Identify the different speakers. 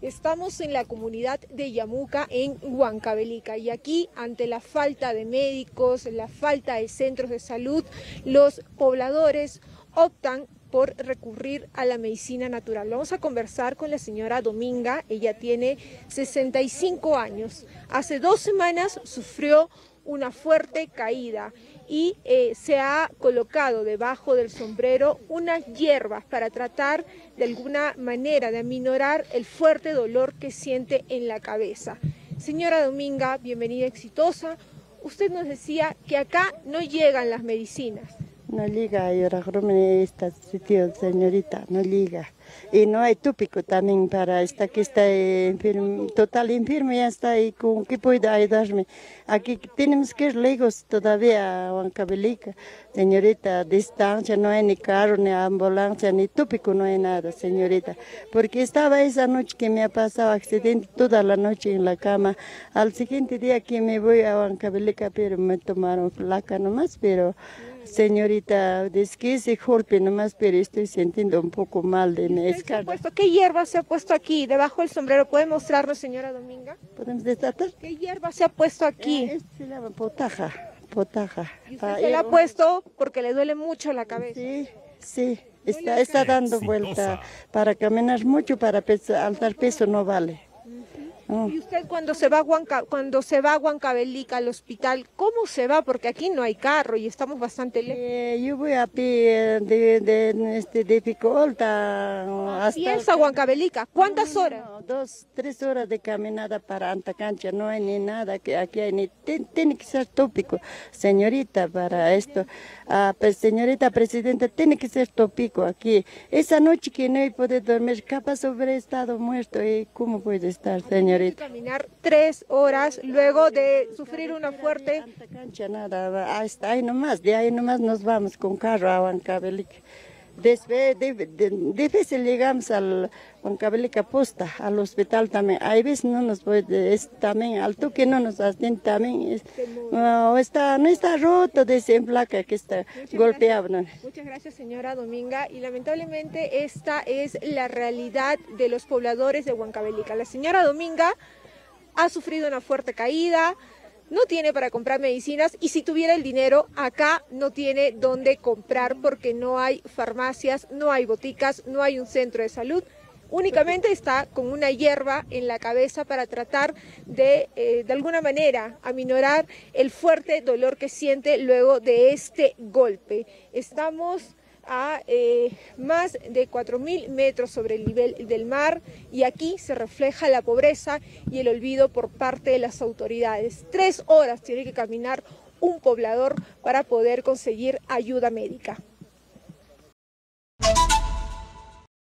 Speaker 1: Estamos en la comunidad de Yamuca, en Huancavelica, y aquí, ante la falta de médicos, la falta de centros de salud, los pobladores optan por recurrir a la medicina natural. Vamos a conversar con la señora Dominga. Ella tiene 65 años. Hace 2 semanas sufrió una fuerte caída y se ha colocado debajo del sombrero unas hierbas para tratar de alguna manera de aminorar el fuerte dolor que siente en la cabeza. Señora Dominga, bienvenida, exitosa. Usted nos decía que acá no llegan las medicinas.
Speaker 2: No llega, esta sitio, señorita, no llega. Y no hay tópico también para esta que está enfermo, total enfermo, ya está ahí, ¿con qué puede ayudarme? Aquí tenemos que ir lejos todavía a Huancavelica, señorita, distancia, no hay ni carro, ni ambulancia, ni tópico, no hay nada, señorita. Porque estaba esa noche que me ha pasado accidente toda la noche en la cama. Al siguiente día que me voy a Huancavelica, pero me tomaron placa nomás, pero... Señorita, es que ese golpe nomás, pero estoy sintiendo un poco mal de escala.
Speaker 1: ¿Qué hierba se ha puesto aquí, debajo del sombrero? ¿Puede mostrarnos, señora Dominga?
Speaker 2: ¿Podemos desatar?
Speaker 1: ¿Qué hierba se ha puesto aquí?
Speaker 2: Se llama potaja, potaja.
Speaker 1: ¿Y usted se la ha puesto porque le duele mucho la cabeza?
Speaker 2: Sí, sí, está dando vuelta. Para caminar mucho, para alzar peso no vale.
Speaker 1: ¿Y usted cuando se va a Huancavelica al hospital, cómo se va? Porque aquí no hay carro y estamos bastante lejos.
Speaker 2: Yo voy a pie de Picolta
Speaker 1: hasta Huancavelica. ¿Cuántas horas?
Speaker 2: 2, 3 horas de caminada para Antacancha. No hay ni nada, que aquí hay ni... Tiene que ser tópico, señorita, para esto. Pues, señorita presidenta, tiene que ser tópico aquí. Esa noche que no he podido dormir, capaz sobre estado muerto. ¿Y cómo puede estar, señorita?
Speaker 1: Caminar 3 horas luego de sufrir una fuerte...
Speaker 2: Cancha, nada, hasta ahí nomás, de ahí nomás nos vamos con carro a Huancavelica. Después, de veces llegamos al Huancavelica posta, al hospital también. Hay veces no nos puede, también al toque no nos hacen también. No está roto de esa placa que está golpeado.
Speaker 1: Muchas gracias, señora Dominga. Y lamentablemente esta es la realidad de los pobladores de Huancavelica. La señora Dominga ha sufrido una fuerte caída, no tiene para comprar medicinas y si tuviera el dinero, acá no tiene dónde comprar porque no hay farmacias, no hay boticas, no hay un centro de salud. Únicamente está con una hierba en la cabeza para tratar de alguna manera aminorar el fuerte dolor que siente luego de este golpe. Estamos a más de 4.000 metros sobre el nivel del mar y aquí se refleja la pobreza y el olvido por parte de las autoridades. 3 horas tiene que caminar un poblador para poder conseguir ayuda médica.